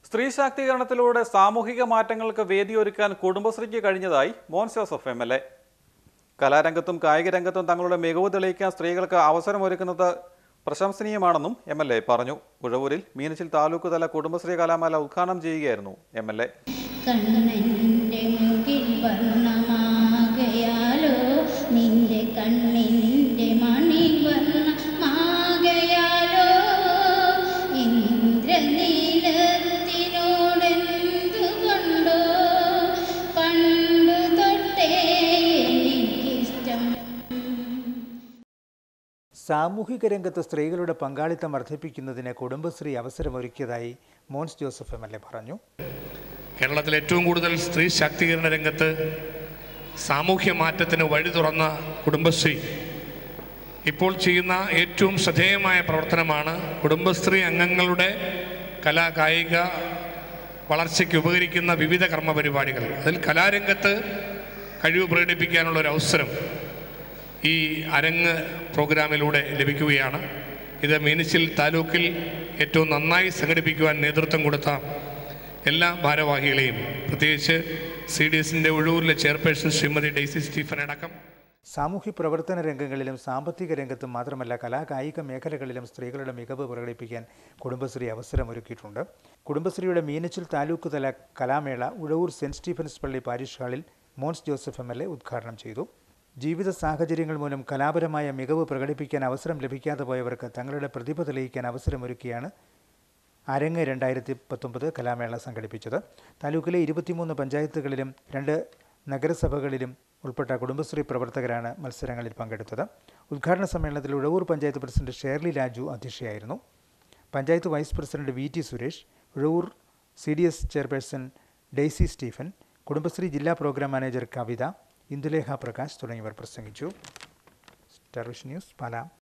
സ്ത്രീ ശാക്തീകരണത്തിലൂടെ സാമൂഹിക മാറ്റങ്ങൾക്ക് വേദിയൊരുക്കാൻ കുടുംബശ്രീക്ക് കഴിഞ്ഞതായി മോൻസ് ജോസഫ് എം.എൽ.എ. കലാരംഗത്തും കായിക രംഗത്തും തങ്ങളുടെ മികവ് തെളിയിക്കാൻ സ്ത്രീകൾക്ക് അവസരമൊരുക്കുന്നത് പ്രശംസനീയമാണെന്നും എം.എൽ.എ. പറഞ്ഞു. ഉഴവൂരിൽ മീനച്ചിൽ താലൂക്ക് തല കുടുംബശ്രീ കലാമേള ഉദ്ഘാടനം ചെയ്യുകയായിരുന്നു എം.എൽ.എ. സാമൂഹിക രംഗത്ത് സ്ത്രീകളുടെ പങ്കാളിത്തം വർദ്ധിപ്പിക്കുന്നതിന് കുടുംബശ്രീ അവസരമൊരുക്കിയതായി മോൻസ് ജോസഫ് എം.എൽ.എ. പറഞ്ഞു. കേരളത്തിൽ ഏറ്റവും കൂടുതൽ സ്ത്രീ ശാക്തീകരണ രംഗത്ത് സാമൂഹ്യ മാറ്റത്തിന് വഴി തുറന്ന കുടുംബശ്രീ ഇപ്പോൾ ചെയ്യുന്ന ഏറ്റവും ശ്രദ്ധേയമായ പ്രവർത്തനമാണ് കുടുംബശ്രീ അംഗങ്ങളുടെ കായിക വളർച്ചയ്ക്ക് ഉപകരിക്കുന്ന വിവിധ കർമ്മപരിപാടികൾ. അതിൽ കലാരംഗത്ത് കഴിവ് പ്രകടിപ്പിക്കാനുള്ള ഒരു അവസരം ഈ അരങ്ങ് പ്രോഗ്രാമിലൂടെ ലഭിക്കുകയാണ്. ഇത് മീനച്ചിൽ താലൂക്കിൽ ഏറ്റവും നന്നായി സംഘടിപ്പിക്കുവാൻ നേതൃത്വം കൊടുത്ത എല്ലാ ഭാരവാഹികളെയും, പ്രത്യേകിച്ച് CDSന്റെ ഉഴവൂരിലെ ചെയർപേഴ്സൺ ശ്രീമതി ഡെയ്സി സ്റ്റീഫൻ അടക്കം സാമൂഹ്യ പ്രവർത്തന രംഗങ്ങളിലും സാമ്പത്തിക രംഗത്തും മാത്രമല്ല കായിക മേഖലകളിലും സ്ത്രീകളുടെ മികവ് പ്രകടിപ്പിക്കാൻ കുടുംബശ്രീ അവസരമൊരുക്കിയിട്ടുണ്ട്. കുടുംബശ്രീയുടെ മീനച്ചിൽ താലൂക്ക് തല കലാമേള ഉഴവൂർ സെന്റ് സ്റ്റീഫൻസ് പള്ളി പാരിഷ് ഹാളിൽ മോൻസ് ജോസഫ് എം.എൽ.എ. ഉദ്ഘാടനം ചെയ്തു. ജീവിത സാഹചര്യങ്ങൾ മൂലം കലാപരമായ മികവ് പ്രകടിപ്പിക്കാൻ അവസരം ലഭിക്കാതെ പോയവർക്ക് തങ്ങളുടെ പ്രതിഭ തെളിയിക്കാൻ അവസരമൊരുക്കിയാണ് അരങ്ങ് 2019 കലാമേള സംഘടിപ്പിച്ചത്. താലൂക്കിലെ 23 പഞ്ചായത്തുകളിലും 2 നഗരസഭകളിലും ഉൾപ്പെട്ട കുടുംബശ്രീ പ്രവർത്തകരാണ് മത്സരങ്ങളിൽ പങ്കെടുത്തത്. ഉദ്ഘാടന സമ്മേളനത്തിൽ ഉഴവൂർ പഞ്ചായത്ത് പ്രസിഡന്റ് ഷേർലി രാജു അധ്യക്ഷയായിരുന്നു. Panchayat vice president VT Suresh, Uzhavoor CDS chairperson Daisy Stephen, Kudumbashree ജില്ലാ പ്രോഗ്രാം മാനേജർ കവിത, ഇന്ദുലേഖ പ്രകാശ് തുടങ്ങിയവർ പ്രസംഗിച്ചു. Star vision news, Pala.